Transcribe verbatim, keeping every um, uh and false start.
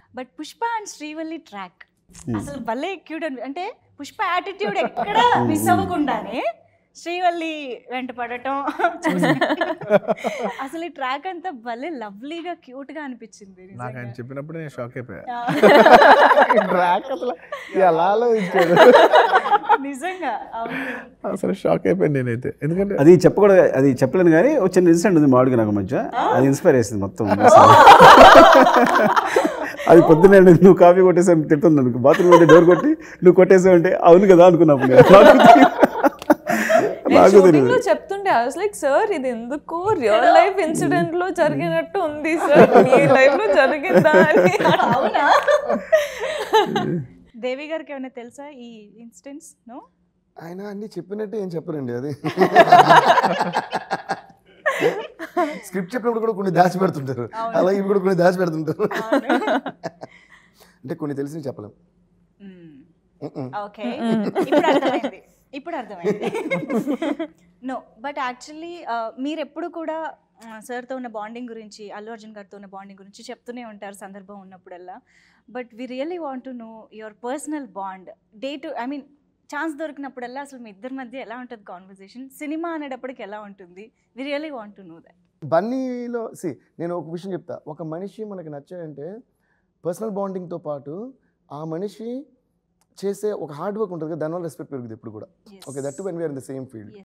But Pushpa and Srivalli track అసలు భలే cute అని, అంటే పుష్ప యాటిట్యూడ్ ఎక్కడ మిస్ అవ్వకుండానే శ్రీవల్లి వెంట పడటం అసలు ఈ ట్రాక్ అంతా భలే లవ్లీగా క్యూట్ గా అనిపించింది. నాకు ఆయన చెప్పినప్పుడు నేను షాక్ అయిపోయా. నిజంగా అసలు షాక్ అయిపోయాను నేనైతే. ఎందుకంటే అది చెప్పకూడదు, అది చెప్పలేను కానీ ఒక చిన్న ఇన్సిడెంట్ ఉంది మామిడికి నాకు మధ్య, అది ఇన్స్పైర్ చేసింది మొత్తం. అది పొద్దున్నే నువ్వు కాఫీ కొట్టేసావు తింటుంది అనుకో, బాత్రూమ్ అంటే డోర్ కొట్టి నువ్వు కొట్టేసావు అంటే అవును కదా అనుకున్నప్పుడు చెప్తుంటే ఐ వాస్ లైక్ సార్ ఇది ఎందుకు రియల్ లైఫ్ ఇన్సిడెంట్ లో జరిగినట్టు ఉంది సార్, మీ లైఫ్ లో జరిగిందా అని. అవునా? దేవి గారికి ఏమైనా తెలుసా ఈ ఇన్సిడెంట్స్? నో, ఆయన అన్ని చెప్పినట్టే ఏం చెప్పరండి. అది స్క్రిప్ట్ చెప్పినప్పుడు కూడా కొన్ని దాచి పెడుతుంటారు, అలాగే ఇవి కూడా కొన్ని దాచి పెడుతుంటారు. అంటే కొన్ని తెలిసి చెప్పలేం. ఓకే, ఇప్పుడు అర్థమైంది, ఇప్పుడు అర్థమైంది. నో, బట్ యాక్చువల్లీ మీరు ఎప్పుడు కూడా సార్తో ఉన్న బాండింగ్ గురించి, అల్లు అర్జున్ గారితో ఉన్న బాండింగ్ గురించి చెప్తూనే ఉంటారు సందర్భం ఉన్నప్పుడల్లా. But we really want to know your personal bond day too, I mean chance దొరికినప్పుడల్లా అసలు మీ ఇద్దరి మధ్య ఎలా ఉంటుంది కాన్వర్సేషన్, సినిమా అనేటప్పటికి ఎలా ఉంటుంది? We really want to know that. బన్నీలో సి నేను ఒక విషయం చెప్తా, ఒక మనిషి మనకి నచ్చాడంటే పర్సనల్ బాండింగ్తో పాటు ఆ మనిషి చేసే ఒక హార్డ్ వర్క్ ఉంటుంది కదా, దానివల్ల రెస్పెక్ట్ పెరుగుతుంది ఎప్పుడు కూడా. Okay, that when we are in the same field.